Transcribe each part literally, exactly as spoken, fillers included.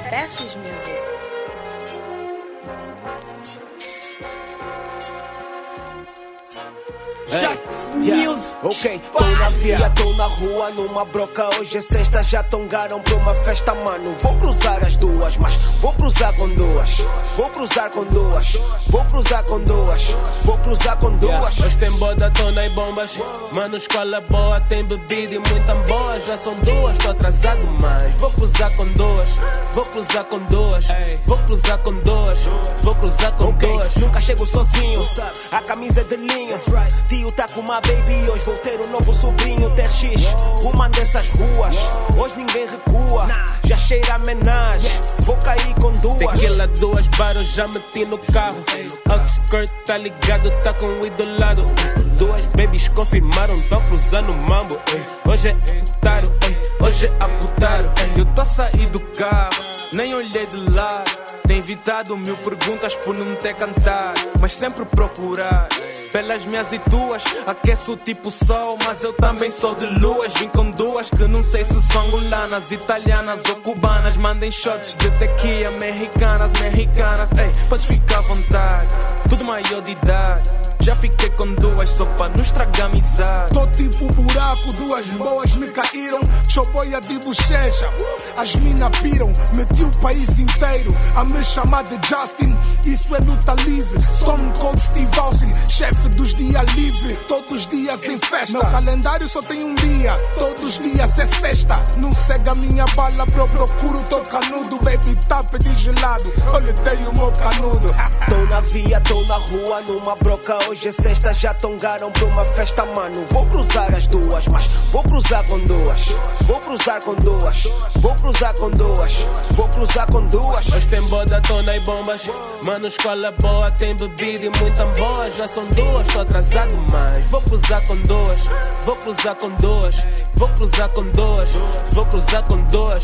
Dashes Music. Jax Music. Ok, tô na via, tô na rua, numa broca. Hoje é sexta, já tongaram pra uma festa, mano. Vou cruzar as duas, mas vou cruzar com duas. Vou cruzar com duas. Vou cruzar com duas. Vou cruzar com duas. Yeah. Hoje tem boda, tona e bombas. Mano, escola boa, tem bebida e muita boa. Já são duas, tô atrasado, mas vou cruzar com duas. Vou cruzar com duas. Vou cruzar com duas. Vou cruzar com okay. duas. Nunca chego sozinho, a camisa é de linho. Tio tá com uma baby, hoje vou ter um novo sobrinho. T R X, rumando essas ruas. Hoje ninguém recua, já cheira a homenagem. Vou cair com duas. Tequila, duas baros, já meti no carro. Outskirt, tá ligado, tá com o idolado. Duas babies confirmaram, tão cruzando o mambo. Hoje é putaro, hoje é aputaro. Eu tô a sair do carro, nem olhei de lado. Tem evitado mil perguntas por não ter cantado, mas sempre procurar pelas minhas e tuas. Aqueço tipo sol, mas eu também sou de luas. Vim com duas que não sei se são angolanas, italianas ou cubanas. Mandem shots de tequila, mexicanas, mexicanas. Ei, podes ficar à vontade, tudo maior de idade. Já fiquei com duas só pra não estragar amizade. Tô tipo buraco, duas boas me caíram. Choboia de bochecha, as mina piram. Meti o país inteiro a me chamar de Justin. Isso é luta livre. Stone Cold Steve Austin, chefe dos dias livres. Todos os dias em festa. Meu calendário só tem um dia, todos os dias é sexta. Não segue a minha bala, bro, procuro teu canudo. Baby tá de gelado, olha, dei o meu canudo. Tô na via, tô na rua, numa broca. Hoje é sexta, já tongaram pra uma festa, mano. Vou cruzar as duas, mas vou cruzar com duas. Vou cruzar com duas. Vou cruzar com duas. Vou cruzar com duas. Hoje tem boda, tona e bombas. Mano, escola boa, tem bebida e muita boa. Já são duas, tô atrasado, mas vou cruzar com duas. Vou cruzar com duas. Vou cruzar com duas. Vou cruzar com duas.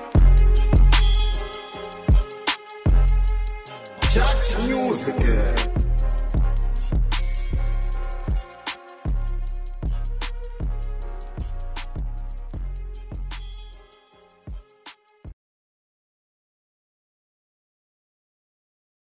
Jax Music.